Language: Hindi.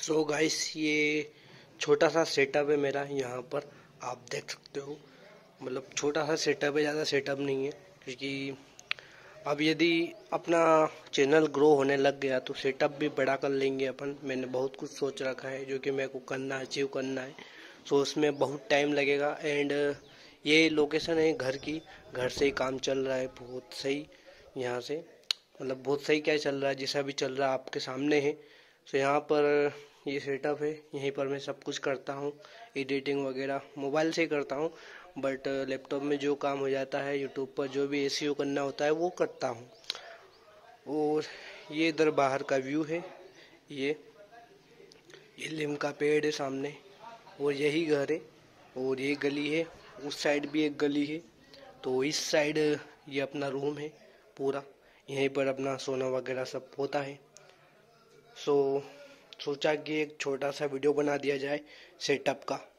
सो गाइस, ये छोटा सा सेटअप है मेरा। यहाँ पर आप देख सकते हो, मतलब छोटा सा सेटअप है, ज़्यादा सेटअप नहीं है। क्योंकि अब यदि अपना चैनल ग्रो होने लग गया तो सेटअप भी बड़ा कर लेंगे अपन। मैंने बहुत कुछ सोच रखा है जो कि मेरे को करना है, अचीव करना है। सो उसमें बहुत टाइम लगेगा। एंड ये लोकेशन है घर की, घर से ही काम चल रहा है बहुत सही। यहाँ से मतलब बहुत सही क्या चल रहा है, जैसा भी चल रहा है आपके सामने है। सो यहाँ पर ये सेटअप है, यहीं पर मैं सब कुछ करता हूँ। एडिटिंग वगैरह मोबाइल से ही करता हूँ, बट लैपटॉप में जो काम हो जाता है, यूट्यूब पर जो भी एसईओ करना होता है वो करता हूँ। और ये इधर बाहर का व्यू है। ये नीम का पेड़ है सामने, और यही घर है। और ये गली है, उस साइड भी एक गली है। तो इस साइड ये अपना रूम है पूरा, यहीं पर अपना सोना वगैरह सब होता है। सो सोचा कि एक छोटा सा वीडियो बना दिया जाए सेटअप का।